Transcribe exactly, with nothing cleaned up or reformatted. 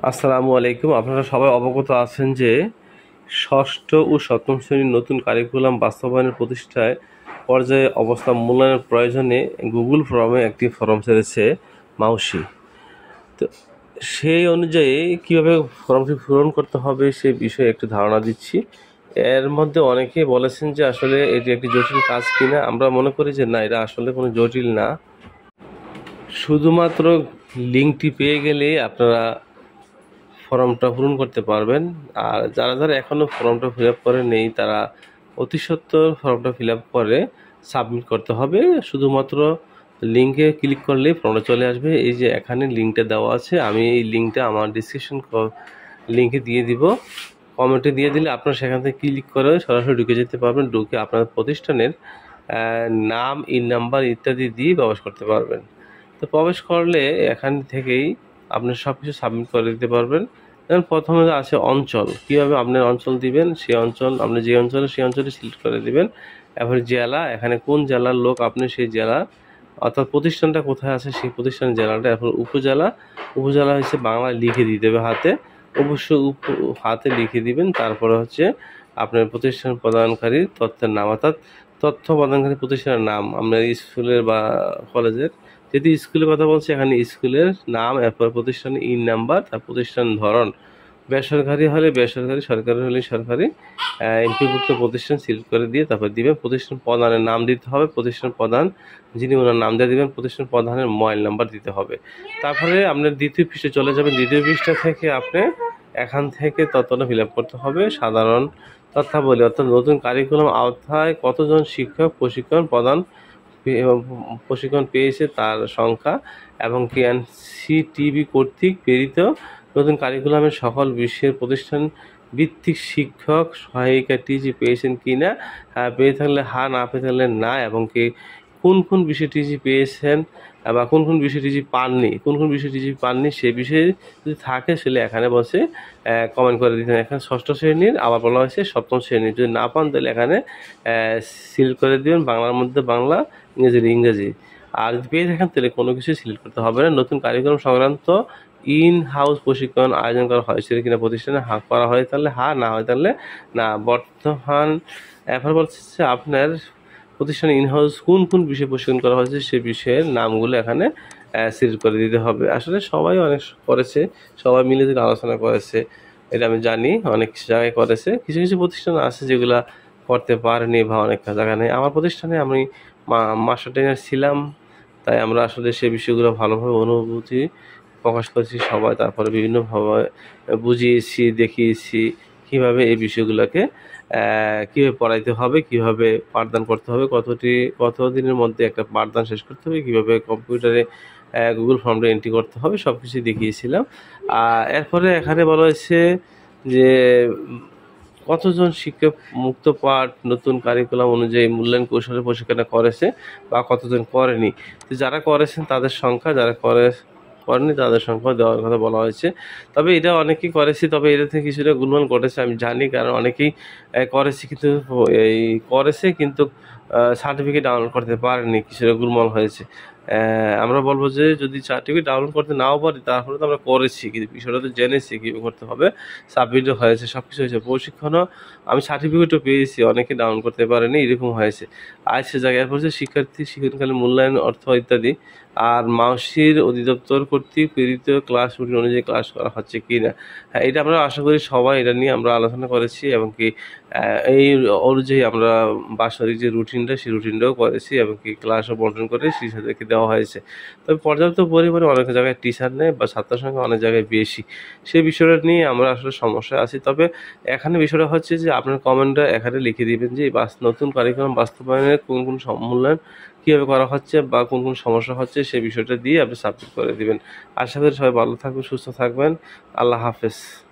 আসসালামু আলাইকুম। আপনারা সবাই অবগত আছেন যে ষষ্ঠ ও সপ্তম শ্রেণীর নতুন কারিকুলাম বাস্তবায়নের প্রতিষ্ঠায় পর্যায়ে অবস্থা মূল্যায়নের প্রয়োজনে গুগল ফর্মে একটি ফর্ম ছেড়েছে মাউসি। তো সেই অনুযায়ী কীভাবে ফর্মটি পূরণ করতে হবে সে বিষয়ে একটু ধারণা দিচ্ছি। এর মধ্যে অনেকেই বলেছেন যে আসলে এটি একটি জটিল কাজ কিনা। আমরা মনে করি যে না, এটা আসলে কোনো জটিল না। শুধুমাত্র লিঙ্কটি পেয়ে গেলেই আপনারা ফর্মটা পূরণ করতে পারবেন। আর যারা যারা এখনও ফর্মটা ফিল আপ করে নেই তারা অতি সত্বর ফর্মটা ফিল আপ করে সাবমিট করতে হবে। শুধুমাত্র লিঙ্কে ক্লিক করলেই ফর্মটা চলে আসবে। এই যে এখানে লিঙ্কটা দেওয়া আছে, আমি এই লিঙ্কটা আমার ডিসক্রিপশন লিঙ্কে দিয়ে দিব, কমেন্টে দিয়ে দিলে আপনারা সেখান থেকে ক্লিক করে সরাসরি ঢুকে যেতে পারবেন। ঢুকে আপনার প্রতিষ্ঠানের নাম, ইন নাম্বার ইত্যাদি দিয়ে প্রবেশ করতে পারবেন। তো প্রবেশ করলে এখান থেকেই আপনি সব কিছু সাবমিট করে দিতে পারবেন। যেমন প্রথমে আছে অঞ্চল, কীভাবে আপনার অঞ্চল দিবেন, সেই অঞ্চল আপনি যে অঞ্চলে সেই অঞ্চলে সিলেক্ট করে দিবেন। এরপরে জেলা, এখানে কোন জেলার লোক আপনি সেই জেলা, অর্থাৎ প্রতিষ্ঠানটা কোথায় আছে সেই প্রতিষ্ঠানের জেলাটা। এরপর উপজেলা, উপজেলা হচ্ছে বাংলায় লিখে দিতে হবে হাতে, অবশ্যই হাতে লিখে দিবেন। তারপরে হচ্ছে আপনার প্রতিষ্ঠান প্রদানকারী তথ্যের নাম, অর্থাৎ তথ্য প্রদানকারী প্রতিষ্ঠানের নাম, আপনার স্কুলের বা কলেজের, যদি স্কুলের কথা বলছি এখানে স্কুলের নাম, এরপর প্রতিষ্ঠানের ইন নাম্বার, তার প্রতিষ্ঠান ধরন, বেসরকারি হলে বেসরকারি, সরকারি হলে সরকারি, এমপিভুক্ত প্রতিষ্ঠান সিলেক্ট করে দিয়ে তারপর দিবেন। প্রতিষ্ঠান প্রধানের নাম দিতে হবে, প্রতিষ্ঠান প্রধান যিনি ওনার নাম দিয়ে দিবেন, প্রতিষ্ঠান প্রধানের মোবাইল নাম্বার দিতে হবে। তারপরে আপনার দ্বিতীয় পৃষ্ঠে চলে যাবেন। দ্বিতীয় পৃষ্ঠা থেকে আপনি এখান থেকে তথ্যটা ফিল আপ করতে হবে। সাধারণ তথ্যাবলী, অর্থাৎ নতুন কারিকুলাম আওতায় কতজন শিক্ষক প্রশিক্ষণ প্রদান প্রশিক্ষণ পেয়েছে তার সংখ্যা, এবং কি এনসিটিবি কর্তৃক প্রেরিত নতুন কারিকুলামের সকল বিশ্বের প্রতিষ্ঠান ভিত্তিক শিক্ষক সহায়িকা টিজি পেয়েছেন কি না, পেয়ে থাকলে হা, না পেয়ে থাকলে না, এবং কি কোন কোন বিষয়ে টিজি পেয়েছেন বা কোন কোন বিষয়ে টিজি পাননি, কোন কোন বিষয়ে টিজি পাননি সে বিষয়ে যদি থাকে সেটা এখানে বসে কমেন্ট করে দিতেন। এখানে ষষ্ঠ শ্রেণীর, আবার বলা হয়েছে সপ্তম শ্রেণীর। যদি না পান তাহলে এখানে সিলেক্ট করে দেবেন, বাংলার মধ্যে বাংলা, ইংরেজির ইংরেজি। আর যদি পেয়ে থাকেন তাহলে কোনো কিছু সিলেক্ট করতে হবে না। নতুন কারিকুলাম সংক্রান্ত ইন হাউস প্রশিক্ষণ আয়োজন করা হয়েছিল কিনা প্রতিষ্ঠানে, হা করা হয় তাহলে হা, না হয় তাহলে না। বর্তমান এরপর বলছে আপনার প্রতিষ্ঠানে ইন হাউস কোন কোন বিষয়ে প্রশিক্ষণ করা হয়েছে সে বিষয়ের নামগুলো এখানে সিলেক্ট করে দিতে হবে। আসলে সবাই অনেক করেছে, সবাই মিলে যদি আলোচনা করেছে, এটা আমি জানি অনেক জায়গায় করেছে। কিছু কিছু প্রতিষ্ঠান আছে যেগুলা করতে পারেনি বা অনেক জায়গা নেই। আমার প্রতিষ্ঠানে আমি মাস্টার ট্রেনার ছিলাম, তাই আমরা আসলে সে বিষয়গুলো ভালোভাবে অনুভূতি প্রকাশ করেছি সবাই। তারপরে বিভিন্নভাবে বুঝিয়েছি, দেখিয়েছি কীভাবে এই বিষয়গুলোকে কীভাবে পড়াইতে হবে, কীভাবে পাঠদান করতে হবে, কতটি কত দিনের মধ্যে একটা পাঠদান শেষ করতে হবে, কীভাবে কম্পিউটারে গুগল ফর্মটা এন্ট্রি করতে হবে, সব কিছু দেখিয়েছিলাম। এরপরে এখানে বলা হয়েছে যে কতজন শিক্ষক মুক্ত পাঠ নতুন কারিকুলাম অনুযায়ী মূল্যায়ন কৌশলের প্রশিক্ষণটা করেছে বা কতজন করেনি। তো যারা করেছেন তাদের সংখ্যা, যারা করে করেনি তাদের সংখ্যা দেওয়ার কথা বলা হয়েছে। তবে এটা অনেকেই করেছি, তবে এটা থেকে কিছুটা গুণমান ঘটেছে আমি জানি, কারণ অনেকেই করেছে কিন্তু এই করেছে কিন্তু সার্টিফিকেট ডাউনলোড করতে পারেনি, কিছুটা গুণমান হয়েছে। আমরা বলবো যে যদি সার্টিফিকেট ডাউনলোড করতে নাও পারি তারপরে তো আমরা করেছি, কিন্তু বিষয়টা তো জেনেছি কীভাবে করতে হবে, সাবমিটও হয়েছে, সব কিছু হয়েছে, প্রশিক্ষণও আমি সার্টিফিকেটও পেয়েছি, অনেকে ডাউনলোড করতে পারেনি, এরকম হয়েছে। আর সে জায়গায় পড়ছে শিক্ষার্থী শিক্ষণকালীন মূল্যায়ন অর্থ ইত্যাদি। আর মাউসির অধিদপ্তর কর্তৃক প্রেরিত ক্লাস রুটিন অনুযায়ী ক্লাস করা হচ্ছে কি না, হ্যাঁ এটা আমরা আশা করি সবাই এটা নিয়ে আমরা আলোচনা করেছি, এবং কি এই অনুযায়ী আমরা বাৎসরিক যে রুটিনটা সেই রুটিনটাও করেছি, এবং কি ক্লাসও বন্টন করে শিক্ষার্থীদেরকে দেওয়া হয়েছে। তবে পর্যাপ্ত পরিমাণে অনেক জায়গায় টিচার নেই বা ছাত্র সংখ্যা অনেক জায়গায় বেশি, সেই বিষয়টা নিয়ে আমরা আসলে সমস্যা আছি। তবে এখানে বিষয়টা হচ্ছে যে আপনার কমেন্টটা এখানে লিখে দিবেন যে নতুন কারিকুলাম বাস্তবায়নের কোন কোন মূল্যায়ন কীভাবে করা হচ্ছে বা কোন কোন সমস্যা হচ্ছে সেই বিষয়টা দিয়ে আপনি সাবমিট করে দিবেন। আশা করি সবাই ভালো থাকবেন, সুস্থ থাকবেন। আল্লাহ হাফেজ।